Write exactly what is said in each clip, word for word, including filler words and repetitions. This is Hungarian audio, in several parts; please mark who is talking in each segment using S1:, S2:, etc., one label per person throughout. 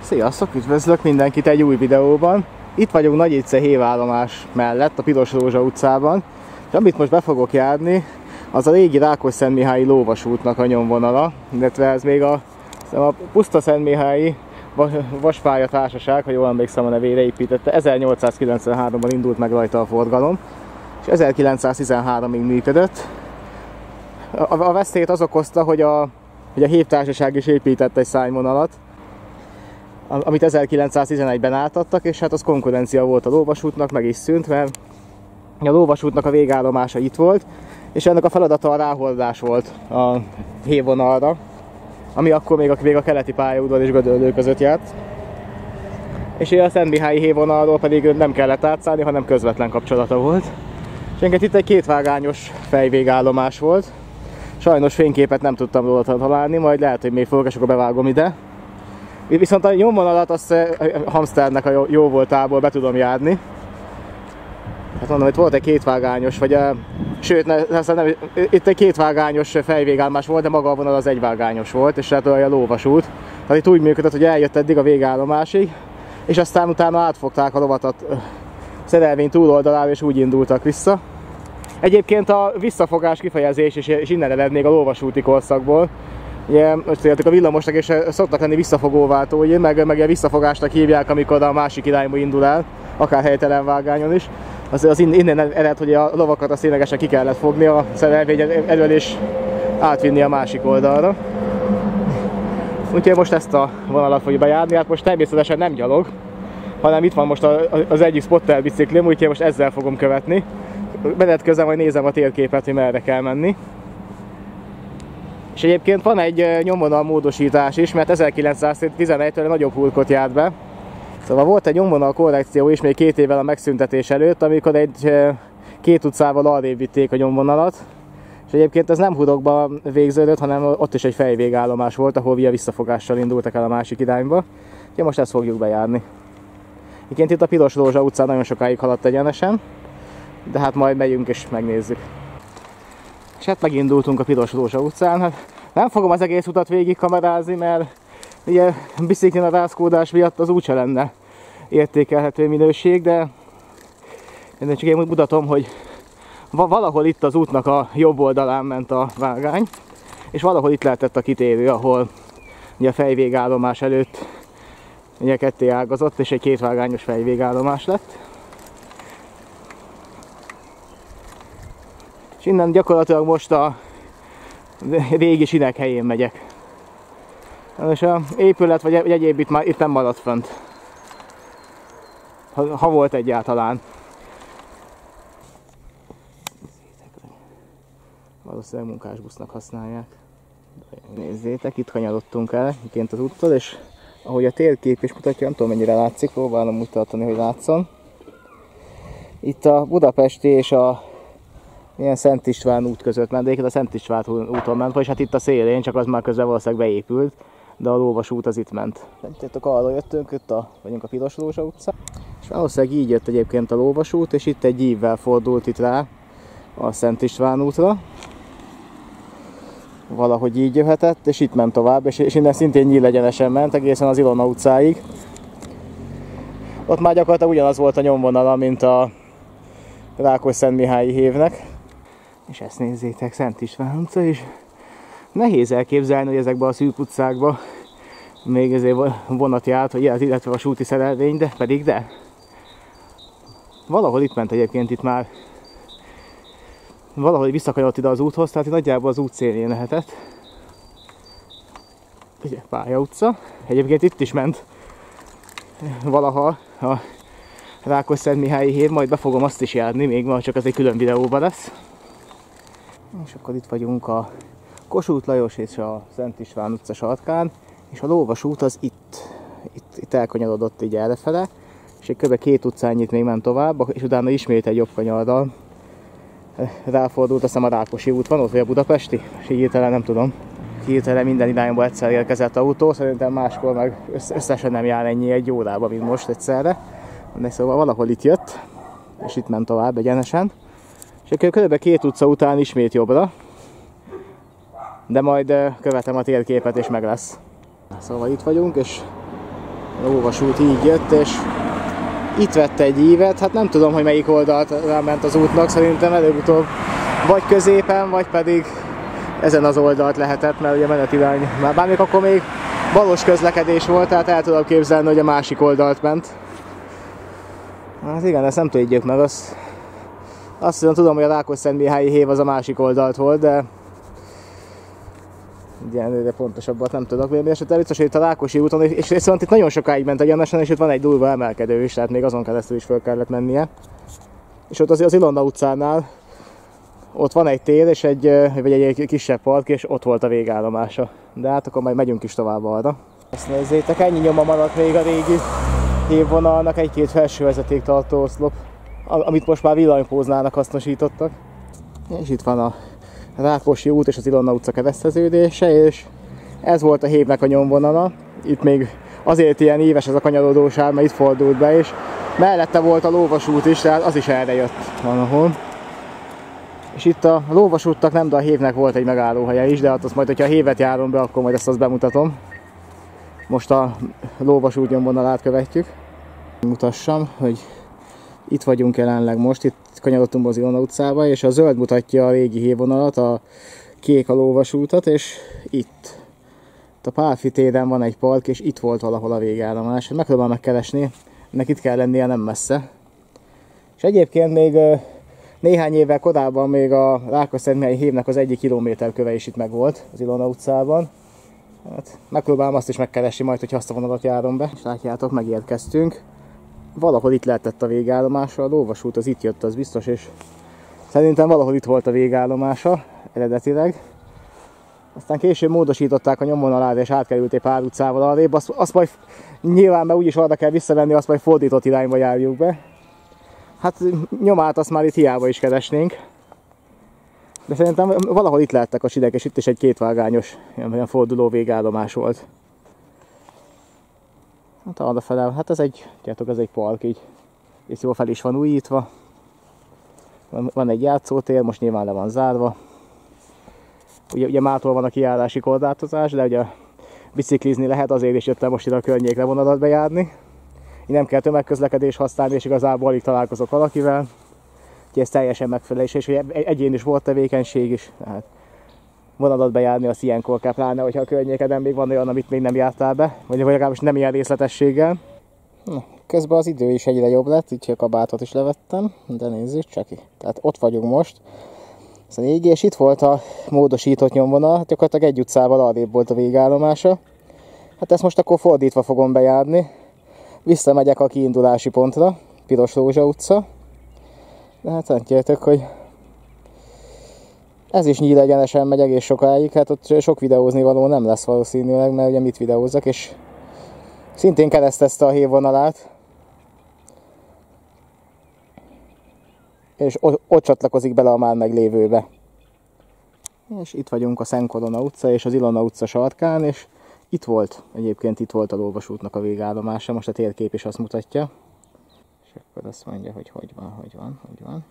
S1: Sziasztok, üdvözlök mindenkit egy új videóban. Itt vagyunk Nagyicce hévállomás mellett, a Piros Rózsa utcában. És amit most be fogok járni, az a régi Rákosszentmihályi lóvasútnak a nyomvonala, illetve ez még a, a Pusztaszentmihályi Vaspálya Társaság, ha jól emlékszem a nevére, építette. ezernyolcszázkilencvenháromban indult meg rajta a forgalom, és ezerkilencszáztizenháromig működött. A, a veszélyt az okozta, hogy a, hogy a hévtársaság is épített egy szárnyvonalat, amit ezerkilencszáztizenegyben átadtak, és hát az konkurencia volt a lóvasútnak, meg is szűnt, mert a lóvasútnak a végállomása itt volt, és ennek a feladata a ráhordás volt a hévvonalra, ami akkor még a, még a keleti pályaudvar és Gödöllő között járt. És a Szentmihályi hévvonalról pedig nem kellett átszállni, hanem közvetlen kapcsolata volt. És engem itt egy kétvágányos fejvégállomás volt. Sajnos fényképet nem tudtam róla találni, majd lehet, hogy még fogok, és akkor bevágom ide. Viszont a nyomvonalat azt a hamsternek a jó, jó voltából be tudom járni. Hát mondom, itt volt egy kétvágányos, vagy a, sőt, ne, nem, itt egy kétvágányos fejvégállomás volt, de maga a vonal az egyvágányos volt, és hát olyan lóvasút. Tehát itt úgy működött, hogy eljött eddig a végállomásig, és aztán utána átfogták a lovat a szerelvény túloldalára, és úgy indultak vissza. Egyébként a visszafogás kifejezés is, is innen ered még a lóvasúti korszakból. Ugye, most tudjátok, a villamosnak is szoktak lenni visszafogóváltói, meg, meg a visszafogásnak hívják, amikor a másik irányba indul el, akár helytelen vágányon is. Az, az innen ered, hogy a lovakat a ténylegesen ki kellett fogni a szerelvény elől és átvinni a másik oldalra. Úgyhogy most ezt a vonalat fogjuk bejárni, hát most természetesen nem gyalog, hanem itt van most az egyik spotter biciklim, úgyhogy most ezzel fogom követni. Menet közben majd nézem a térképet, hogy merre kell menni. És egyébként van egy nyomvonal módosítás is, mert ezerkilencszáztizenegytől nagyobb hulkot járt be. Szóval volt egy nyomvonal korrekció is még két évvel a megszüntetés előtt, amikor egy két utcával arrébb vitték a nyomvonalat. És egyébként ez nem hurokban végződött, hanem ott is egy fejvégállomás volt, ahol via visszafogással indultak el a másik irányba. Úgyhogy most ezt fogjuk bejárni. Egyébként itt a Piros Rózsa utcán nagyon sokáig haladt egyenesen, de hát majd megyünk és megnézzük. És hát megindultunk a Piros Rózsa utcán. Hát nem fogom az egész utat végig kamerázni, mert ugye biciklin a rázkódás miatt az úgyse lenne értékelhető minőség, de én csak én mutatom, hogy valahol itt az útnak a jobb oldalán ment a vágány, és valahol itt lehetett a kitérő, ahol ugye a fejvégállomás előtt ugye ketté ágazott, és egy kétvágányos fejvégállomás lett. És innen gyakorlatilag most a régi sinek helyén megyek. És a épület vagy egyéb itt, már, itt nem maradt fönt. Ha, ha volt egyáltalán. Valószínűleg munkásbusznak használják. Nézzétek, itt kanyarodtunk el iként az úttól, és ahogy a térkép is mutatja, nem tudom mennyire látszik, próbálom úgy tartani, hogy látszon. Itt a budapesti és a ilyen Szent István út között ment, de a Szent István úton ment, és hát itt a szélén, csak az már közben valószínűleg beépült, de a lóvasút az itt ment. Tudjátok, arra jöttünk, itt a, vagyunk a Piros Rózsa utca, és valószínűleg így jött egyébként a lóvasút, és itt egy ívvel fordult itt rá a Szent István útra. Valahogy így jöhetett, és itt ment tovább, és, és innen szintén nyílegyenesen ment, egészen az Ilona utcáig. Ott már gyakorlatilag ugyanaz volt a nyomvonala, mint a Rákosszentmihályi hévnek. És ezt nézzétek, Szent István utca is. Nehéz elképzelni, hogy ezekben a szűk utcákban még ezért vonat járt, vagy illetve a súti szerelvény, de pedig de. Valahol itt ment egyébként, itt már valahogy visszakanyarodt ide az úthoz, tehát itt nagyjából az út szélén lehetett. Ugye, Pálya utca. Egyébként itt is ment valaha a Rákosszentmihályi hév, majd be fogom azt is járni, még ma csak ez egy külön videóban lesz. És akkor itt vagyunk a Kossuth Lajos és a Szent István utca sarkán, és a lóvasút az itt, itt, itt elkanyarodott így errefele, és egy kb. Két utcányit még ment tovább, és utána ismét egy jobb kanyarral ráfordult, azt hiszem a Rákosi út van ott, vagy a budapesti, és így hirtelen nem tudom. Hirtelen minden irányba egyszer érkezett autó, szerintem máskor meg összesen nem jár ennyi egy órába, mint most egyszerre. De szóval valahol itt jött, és itt ment tovább egyenesen. És akkor kb. Két utca után ismét jobbra, de majd követem a térképet és meg lesz. Szóval itt vagyunk, és A lóvasút így jött, és itt vett egy ívet, hát nem tudom, hogy melyik oldalt ment az útnak, szerintem előbb-utóbb vagy középen, vagy pedig ezen az oldalt lehetett, mert ugye menetirány, már bár még akkor még balos közlekedés volt, tehát el tudom képzelni, hogy a másik oldalt ment. Hát igen, ezt nem tudjuk meg, azt, azt tudom, tudom, hogy a Rákosszentmihályi hév az a másik oldalt volt, de igen, de pontosabbat nem tudok. Még esetleg biztos, hogy itt a Rákosi úton, és viszont itt nagyon sokáig ment egyenesen, és itt van egy durva emelkedő is, tehát még azon keresztül is föl kellett mennie. És ott azért az Ilona utcánál, ott van egy tér, és egy, vagy egy kisebb park, és ott volt a végállomása. De hát akkor majd megyünk is tovább arra. Ezt nézzétek, ennyi nyoma maradt még a régi hévvonalnak, egy-két felső vezetéktartó oszlop, amit most már villanypóznának hasznosítottak. És itt van a Rákosi út és az Ilona utca kereszteződése, és ez volt a hévnek a nyomvonala. Itt még azért ilyen éves ez a kanyarodósár, mert itt fordult be, és mellette volt a lóvasút is, tehát az is erre jött valahol. És itt a lóvasútnak nem, de a hévnek volt egy megállóhelye is, de hát azt majd, hogyha a hévet járom be, akkor majd ezt azt bemutatom. Most a lóvasút nyomvonalát követjük. Mutassam, hogy itt vagyunk jelenleg most, itt kanyarodtunk az Ilona utcába, és a zöld mutatja a régi hévvonalat, a kék a lóvasútat, és itt. A Pálffy téren van egy park, és itt volt valahol a végállomás. Megpróbálom megkeresni, ennek itt kell lennie, nem messze. És egyébként még néhány évvel korábban még a Rákosszentmihályi hévnek az egyik kilométerköve is itt megvolt az Ilona utcában. Hát, megpróbálom azt is megkeresni majd, hogy azt a vonalat járom be. És látjátok, megérkeztünk. Valahol itt lehetett a végállomása, a lóvasút az itt jött, az biztos, és szerintem valahol itt volt a végállomása eredetileg. Aztán később módosították a nyomvonalára, és átkerült egy pár utcával arrébb. Azt, azt majd nyilván, mert úgyis arra kell visszavenni, azt majd fordított irányba járjuk be. Hát nyomát azt már itt hiába is keresnénk. De szerintem valahol itt lehettek a sidek, és itt is egy kétvágányos ilyen forduló végállomás volt. Hát arra fele, hát ez egy, tudjátok, ez egy park így, és jól fel is van újítva. Van, van egy játszótér, most nyilván le van zárva. Ugye, ugye mától van a kijárási korlátozás, de ugye biciklizni lehet, azért is jöttem most ide a környékre vonalat bejárni. Így nem kell tömegközlekedés használni, és igazából alig találkozok valakivel. Úgyhogy ez teljesen megfelelés, és egyéni sporttevékenység is. Tehát vonalat bejárni azt ilyenkor kell, pláne, hogyha a környékeden még van olyan, amit még nem jártál be, vagy legalábbis nem ilyen részletességgel. Na, közben az idő is egyre jobb lett, így a kabátot is levettem, de nézzük csak. Tehát ott vagyunk most. Ez a régi, és itt volt a módosított nyomvonal, hát gyakorlatilag egy utcával arrébb volt a végállomása. Hát ezt most akkor fordítva fogom bejárni. Visszamegyek a kiindulási pontra, Piros Rózsa utca. De hát látjátok, hogy ez is nyílegyenesen megy egész sokáig, hát ott sok videózni való nem lesz valószínűleg, mert ugye mit videózzak, és szintén keresztezte a hévvonalát. És ott csatlakozik bele a már meglévőbe. És itt vagyunk a Szent Korona utca és az Ilona utca sarkán, és itt volt, egyébként itt volt a lóvasútnak a végállomása, most a térkép is azt mutatja. És akkor azt mondja, hogy hogy van, hogy van, hogy van.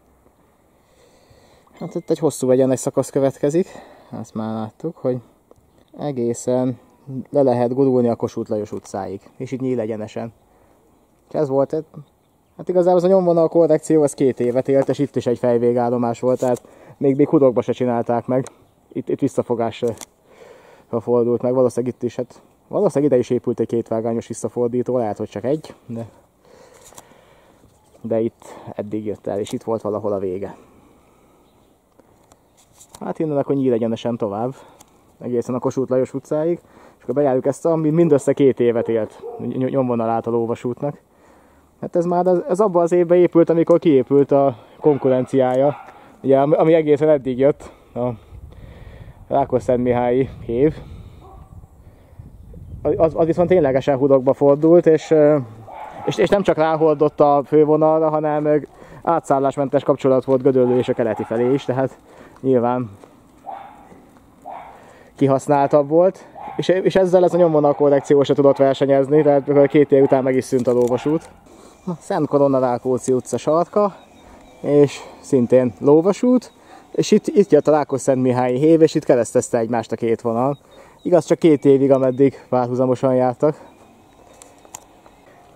S1: Hát itt egy hosszú egyenes szakasz következik, azt már láttuk, hogy egészen le lehet gurulni a Kossuth Lajos utcáig, és itt nyíl egyenesen. És ez volt, hát igazából az a nyomvonal korrekció az két évet élt, és itt is egy fejvégállomás volt, tehát még, még hudokba se csinálták meg. Itt, itt visszafogásra fordult meg, valószínűleg itt is, hát valószínűleg ide is épült egy kétvágányos visszafordító, lehet, hogy csak egy, de, de itt eddig jött el, és itt volt valahol a vége. Hát innen akkor nyíl egyenesen tovább, egészen a Kossuth Lajos utcáig, és akkor bejárjuk ezt, ami mindössze két évet élt nyomvonalát a lóvasútnak. Hát ez már ez abban az évben épült, amikor kiépült a konkurenciája, ugye, ami egészen eddig jött, a Rákosszentmihályi hév. Az, az viszont ténylegesen hudokba fordult, és, és, és nem csak ráhordott a fővonalra, hanem átszállásmentes kapcsolat volt Gödöllő és a keleti felé is, tehát nyilván kihasználtabb volt. És, és ezzel ez a nyomvonal korrekció se tudott versenyezni, tehát két év után meg is szűnt a lóvasút. Szent Korona Rákóczi utca sarka, és szintén lóvasút, és itt, itt jött a Rákosszentmihályi hév, és itt keresztezte egymást a két vonal. Igaz, csak két évig, ameddig párhuzamosan jártak.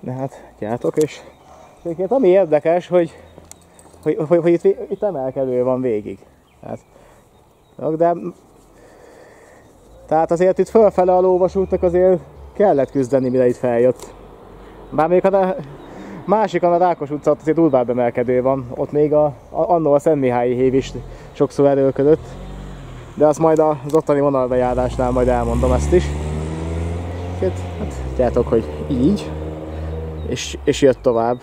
S1: De hát gyártok, és egyébként ami érdekes, hogy, hogy, hogy, hogy itt, itt emelkedő van végig. Tehát, de, tehát azért itt fölfele a lóvasútnak azért kellett küzdeni, mire itt feljött. Bár még a másikon a Rákos utca ott azért durvább emelkedő van, ott még a, a, annó a Szentmihályi hév is sokszor erőlködött. De azt majd az ottani vonalbejárásnál majd elmondom ezt is. Hát, hát tudjátok, hogy így. És, és jött tovább.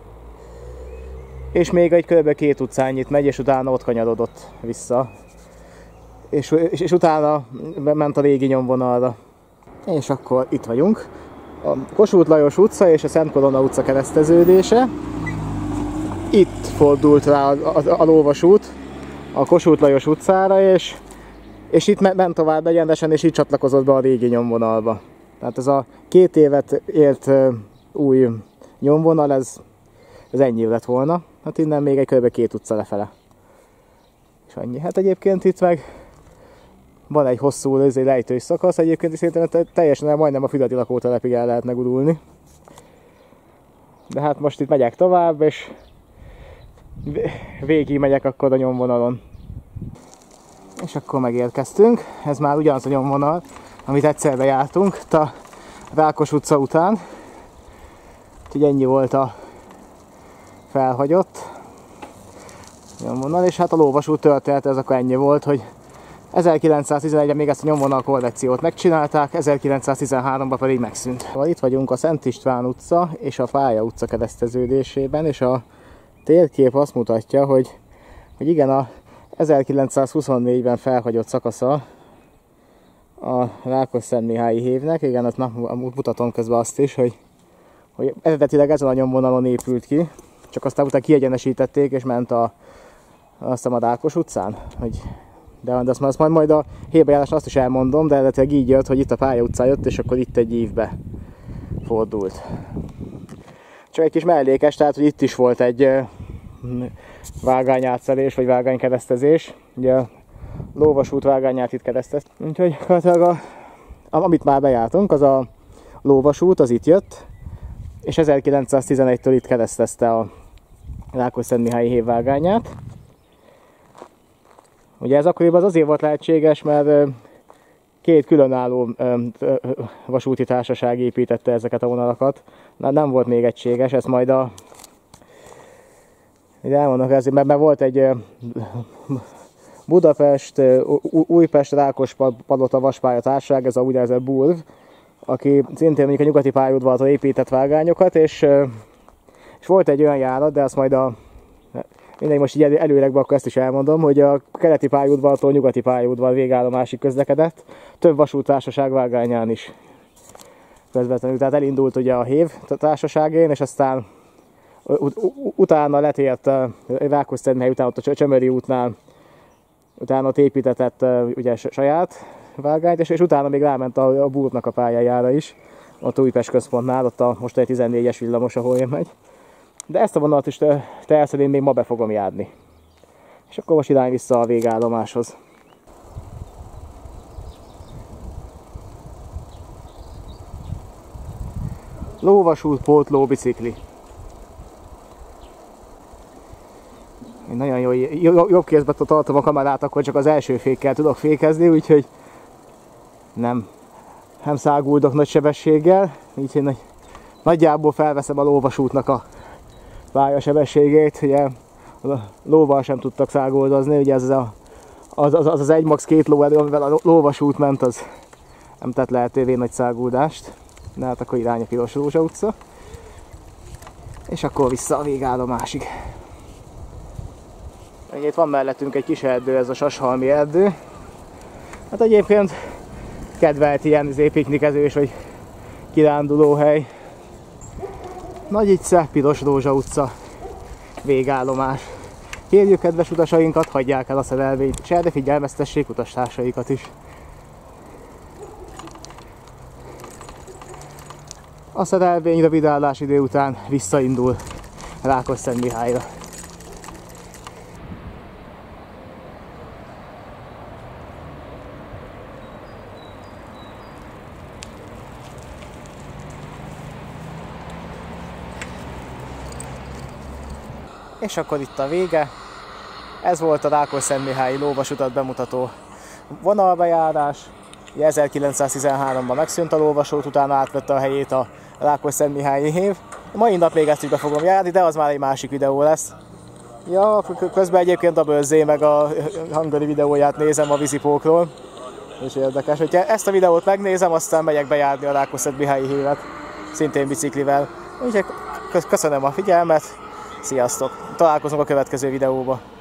S1: És még egy kb. Két utcányit megy, és utána ott kanyarodott vissza. És, és, és utána ment a régi nyomvonalra. És akkor itt vagyunk. A Kossuth Lajos utca és a Szent Korona utca kereszteződése. Itt fordult rá a, a, a lóvasút a Kossuth Lajos utcára, és, és itt ment tovább egyenesen, és így csatlakozott be a régi nyomvonalba. Tehát ez a két évet élt új nyomvonal, ez, ez ennyi lett volna. Hát innen még egy kb. Két utca lefele. És annyi. Hát egyébként itt meg van egy hosszú lejtős szakasz, egyébként is szerintem teljesen majdnem a füredi lakótelepig el lehetne gurulni. De hát most itt megyek tovább, és végig megyek akkor a nyomvonalon. És akkor megérkeztünk. Ez már ugyanaz a nyomvonal, amit egyszer bejártunk, a Rákos utca után. Úgyhogy ennyi volt a felhagyott nyomvonal, és hát a lóvasút történet ez akkor ennyi volt, hogy ezerkilencszáztizenegyben még ezt a nyomvonal korrekciót megcsinálták, ezerkilencszáztizenháromban pedig megszűnt. Itt vagyunk a Szent István utca és a Pálya utca kereszteződésében, és a térkép azt mutatja, hogy, hogy igen, a ezerkilencszázhuszonnégyben felhagyott szakasza a Rákos-Szentmihályi hévnek, igen, azt na, mutatom közben azt is, hogy, hogy eredetileg ezen a nyomvonalon épült ki, csak aztán utána kiegyenesítették, és ment a, azt a Rákos utcán, hogy de, de azt, azt majd, majd a hévbejáráson azt is elmondom, de eredetileg így jött, hogy itt a Pálya utcán jött, és akkor itt egy ívbe fordult. Csak egy kis mellékes, tehát hogy itt is volt egy vágányátszelés, vagy vágánykeresztezés. Ugye a lóvasút vágányát itt keresztez. Úgyhogy a, amit már bejártunk, az a lóvasút, az itt jött, és ezerkilencszáztizenegytől itt keresztezte a Rákos-Szentmihályi hév vágányát. Ugye ez akkoriban az azért volt lehetséges, mert két különálló vasúti társaság építette ezeket a vonalakat. Nem volt még egységes, ez majd a... elmondok ezért, mert, mert volt egy Budapest, Újpest, Rákospalota vaspálya társaság, ez a úgynevezett BURV, aki szintén mondjuk a nyugati pályaudvartól épített vágányokat, és, és volt egy olyan járat, de azt majd a mindegy, most így előlegben akkor ezt is elmondom, hogy a keleti pályaudvartól nyugati pályaudvar végállomásig közlekedett, több vasúttársaság vágányán is közvetlenül. Tehát elindult ugye a hév társaságén, és aztán utána letért Rákos-Szentmihely után, ott a Csömöri útnál, utána ott építetett ugye saját vágányt, és, és utána még ráment a, a BURV-nak a pályájára is, ott a Újpest központnál, ott a most egy tizennégyes villamos, ahol én megy. De ezt a vonalat is természetesen én még ma be fogom járni. És akkor most irány vissza a végállomáshoz. Lóvasút, pótló, bicikli. Én nagyon jó, jobb kézbe tartom a kamerát, akkor csak az első fékkel tudok fékezni, úgyhogy nem, nem száguldok nagy sebességgel. Úgyhogy nagy, nagyjából felveszem a lóvasútnak a pályasebességét, ugye a lóval sem tudtak szágoldozni, ugye ez a, az, az, az egy max két ló erő, amivel a lóvasút ment, az nem tett lehetővé nagy száguldást. De hát akkor irány a Piros Rózsa utca. És akkor vissza a végállomásig. Itt van mellettünk egy kis erdő, ez a Sashalmi erdő. Hát egyébként kedvelt ilyen piknikezős vagy kirándulóhely. Nagyice, Piros Rózsa utca, végállomás. Kérjük kedves utasainkat, hagyják el a szerelvényt, és erre figyelmeztessék utastársaikat is. A szerelvény rövid állásidő után visszaindul Rákos-Szentmihályra. És akkor itt a vége. Ez volt a Rákosszentmihályi lóvasutat bemutató vonalbejárás. ezerkilencszáztizenháromban megszűnt a lóvasút, utána átvette a helyét a Rákosszentmihályi hév. Mai nap még ezt is be fogom járni, de az már egy másik videó lesz. Ja, közben egyébként a Börzé meg a hangari videóját nézem a vízipókról. És érdekes, hogyha ezt a videót megnézem, aztán megyek bejárni a Rákosszentmihályi hévet, szintén biciklivel. Úgyhogy köszönöm a figyelmet, sziasztok! Találkozunk a következő videóba.